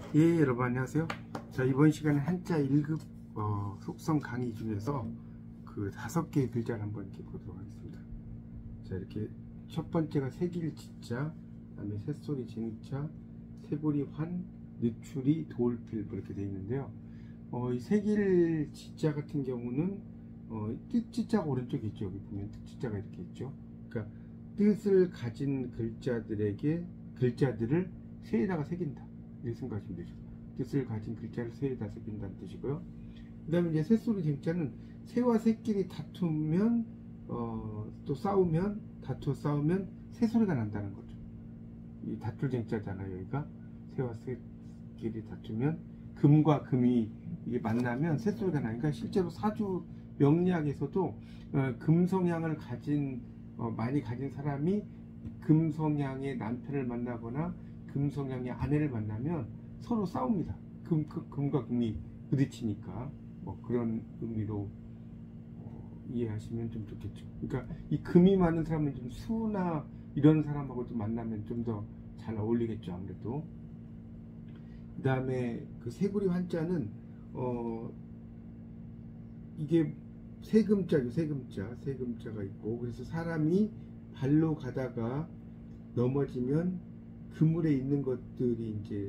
예, 여러분 안녕하세요. 자, 이번 시간에 한자 1급 속성 강의 중에서 그 5개의 글자를 한번 이렇게 보도록 하겠습니다. 자, 이렇게 첫 번째가 새길 지자, 그다음에 새소리 쟁자, 새고리 환, 늦추리 도울필 이렇게 되어 있는데요. 이 새길 지자 같은 경우는 뜻지자가 오른쪽에 있죠. 여기 보면 뜻지자가 이렇게 있죠. 그러니까 뜻을 가진 글자들을 새에다가 새긴다. 이렇게 생각하시면 되죠. 뜻을 가진 글자를 새에다 새긴다는 뜻이고요. 그 다음에 이제 새소리 쟁자는 새와 새끼리 다투면 또 다투어 싸우면 새소리가 난다는 거죠. 이 다툴 쟁자잖아요. 여기가 새와 새끼리 다투면 금과 금이 이게 만나면 새소리가 나니까 실제로 사주 명리학에서도 금성향을 많이 가진 사람이 금성향의 남편을 만나거나 금성향의 아내를 만나면 서로 싸웁니다. 금과 금이 부딪히니까 그런 의미로 이해하시면 좀 좋겠죠. 그러니까 이 금이 많은 사람은 좀 수나 이런 사람하고도 만나면 좀 더 잘 어울리겠죠. 아무래도. 그 다음에 그 새구리 환자는 이게 세금자죠. 세금자가 있고, 그래서 사람이 발로 가다가 넘어지면 그물에 있는 것들이 이제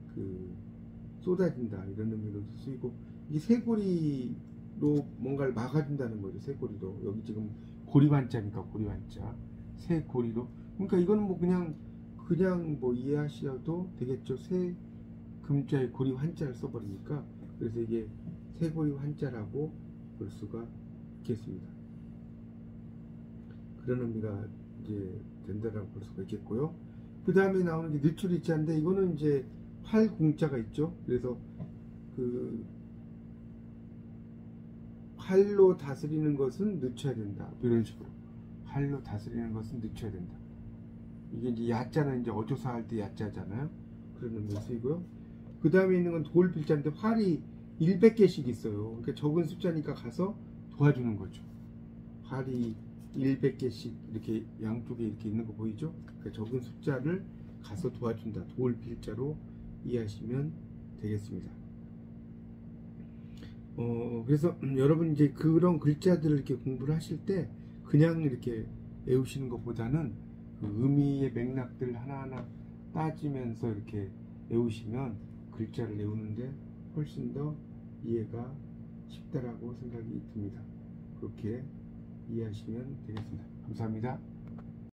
쏟아진다 이런 의미로 쓰이고, 이게 새고리로 뭔가를 막아준다는 거죠. 새고리로. 여기 지금 고리환자니까 고리환자 새고리로. 그러니까 이거는 뭐 그냥 뭐 이해하셔도 되겠죠. 새 금자에 고리 환자를 써버리니까. 그래서 이게 새고리 환자라고 볼 수가 있겠습니다. 그런 의미가 이제 된다라고 볼 수가 있겠고요. 그 다음에 나오는 게 늦추리자인데, 이거는 이제 활공자가 있죠. 그래서 그 활로 다스리는 것은 늦춰야 된다. 이런 식으로 활로 다스리는 것은 늦춰야 된다. 이게 이제 야자는 이제 어조사 할 때 야자잖아요. 그런 의미로 쓰이고요. 그 다음에 있는 건 도울필자인데 활이 100개씩 있어요. 그러니까 적은 숫자니까 가서 도와주는 거죠. 활이 100개씩 이렇게 양쪽에 이렇게 있는 거 보이죠? 그러니까 적은 숫자를 가서 도와준다. 도울필자로 이해하시면 되겠습니다. 그래서 여러분 이제 그런 글자들을 이렇게 공부를 하실 때 그냥 이렇게 외우시는 것보다는 그 의미의 맥락들 하나하나 따지면서 이렇게 외우시면 글자를 외우는데 훨씬 더 이해가 쉽다라고 생각이 듭니다. 그렇게 이해하시면 되겠습니다. 감사합니다.